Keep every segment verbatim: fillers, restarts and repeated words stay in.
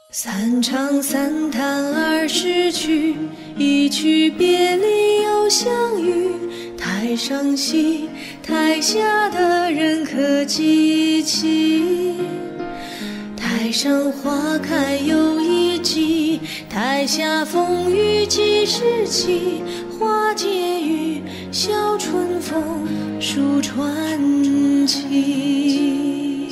三唱三弹二十曲，一曲别离又相遇。台上戏，台下的人可记起？台上花开又一季，台下风雨几时起？花解语，笑春风，书传奇。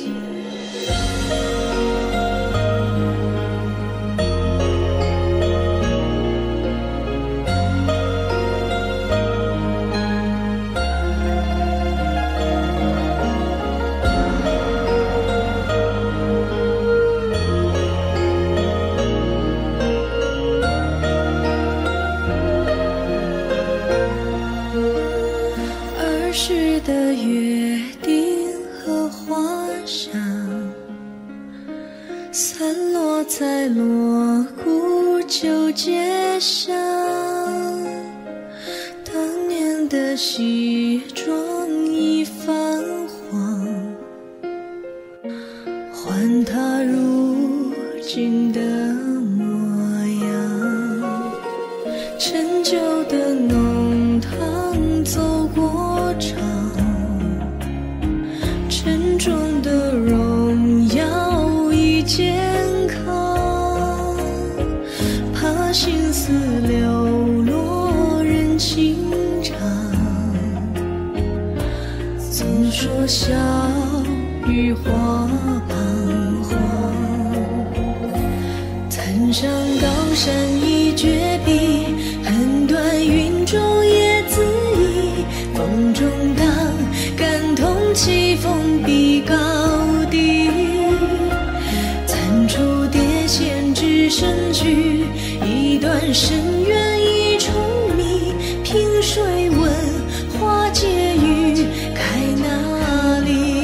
儿时的约定和花香，散落在锣鼓旧街上。当年的西装已泛黄，换他如今的模样。陈旧的弄堂走过场，沉重的荣耀已健康，怕心思流落人情长。总说笑语花彷徨，曾上高山一绝壁，恨断云中叶自移。风中荡，感同起风比高低。残烛叠线只剩句，一段深渊一重迷。凭谁问花解语，开哪里？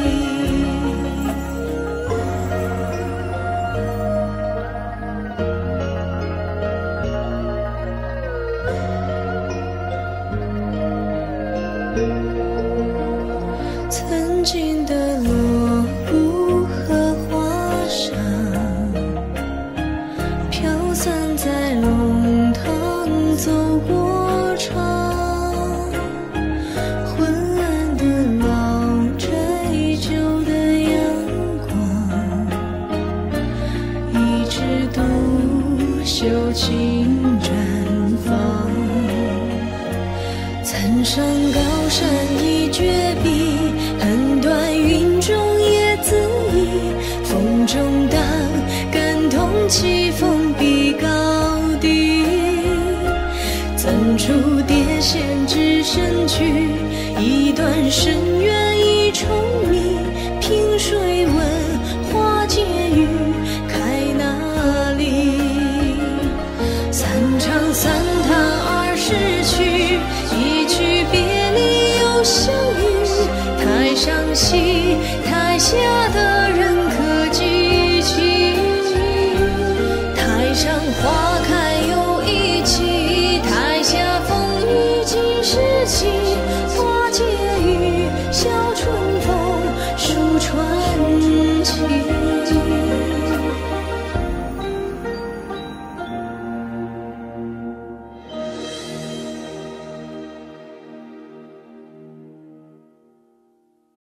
曾经的锣鼓和花香，飘散在弄堂走过场。昏暗的老追旧的阳光，一枝独秀尽绽放。曾上高山一绝壁，恨断云中叶自移。风中荡，感同起风比高低。暂出叠线只剩句，一段深渊一重迷。凭谁问花解语，开哪里？三唱三弹二十曲，一曲别离又相遇。台上戏，台下